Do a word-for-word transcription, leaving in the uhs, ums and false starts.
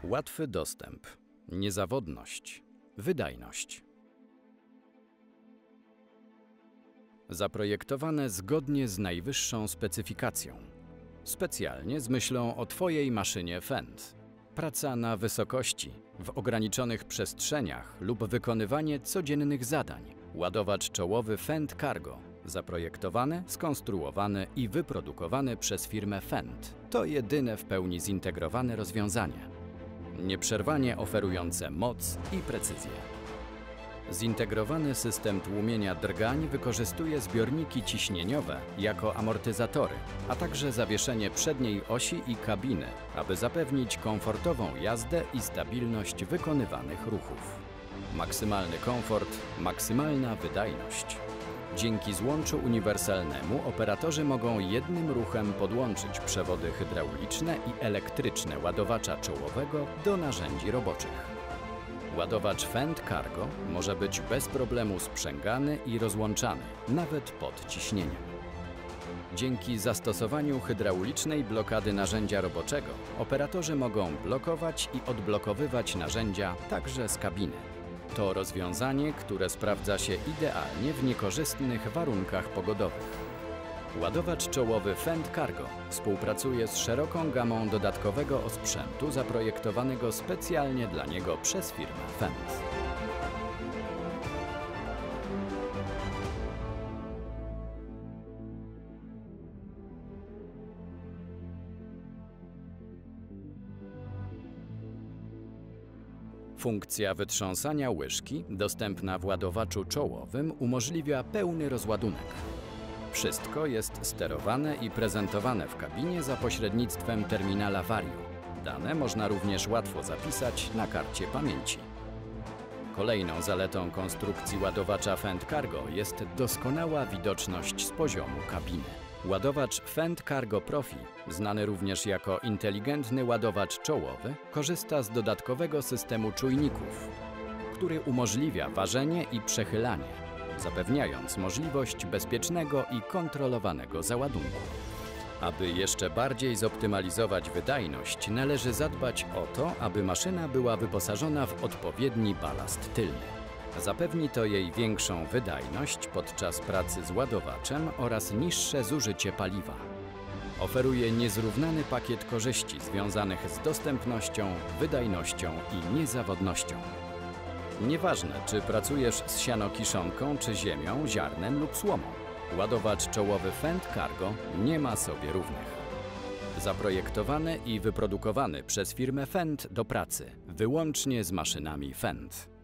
Łatwy dostęp, niezawodność, wydajność. Zaprojektowane zgodnie z najwyższą specyfikacją. Specjalnie z myślą o Twojej maszynie Fendt. Praca na wysokości, w ograniczonych przestrzeniach lub wykonywanie codziennych zadań. Ładowacz czołowy Fendt Cargo. Zaprojektowany, skonstruowany i wyprodukowany przez firmę Fendt. To jedyne w pełni zintegrowane rozwiązanie. Nieprzerwanie oferujące moc i precyzję. Zintegrowany system tłumienia drgań wykorzystuje zbiorniki ciśnieniowe jako amortyzatory, a także zawieszenie przedniej osi i kabiny, aby zapewnić komfortową jazdę i stabilność wykonywanych ruchów. Maksymalny komfort, maksymalna wydajność. Dzięki złączu uniwersalnemu operatorzy mogą jednym ruchem podłączyć przewody hydrauliczne i elektryczne ładowacza czołowego do narzędzi roboczych. Ładowacz Fendt Cargo może być bez problemu sprzęgany i rozłączany, nawet pod ciśnieniem. Dzięki zastosowaniu hydraulicznej blokady narzędzia roboczego operatorzy mogą blokować i odblokowywać narzędzia także z kabiny. To rozwiązanie, które sprawdza się idealnie w niekorzystnych warunkach pogodowych. Ładowacz czołowy Fendt Cargo współpracuje z szeroką gamą dodatkowego osprzętu zaprojektowanego specjalnie dla niego przez firmę Fendt. Funkcja wytrząsania łyżki, dostępna w ładowaczu czołowym, umożliwia pełny rozładunek. Wszystko jest sterowane i prezentowane w kabinie za pośrednictwem terminala Vario. Dane można również łatwo zapisać na karcie pamięci. Kolejną zaletą konstrukcji ładowacza Fendt Cargo jest doskonała widoczność z poziomu kabiny. Ładowacz Fendt Cargo Profi, znany również jako inteligentny ładowacz czołowy, korzysta z dodatkowego systemu czujników, który umożliwia ważenie i przechylanie, zapewniając możliwość bezpiecznego i kontrolowanego załadunku. Aby jeszcze bardziej zoptymalizować wydajność, należy zadbać o to, aby maszyna była wyposażona w odpowiedni balast tylny. Zapewni to jej większą wydajność podczas pracy z ładowaczem oraz niższe zużycie paliwa. Oferuje niezrównany pakiet korzyści związanych z dostępnością, wydajnością i niezawodnością. Nieważne, czy pracujesz z sianokiszonką, czy ziemią, ziarnem lub słomą, ładowacz czołowy Fendt Cargo nie ma sobie równych. Zaprojektowany i wyprodukowany przez firmę Fendt do pracy, wyłącznie z maszynami Fendt.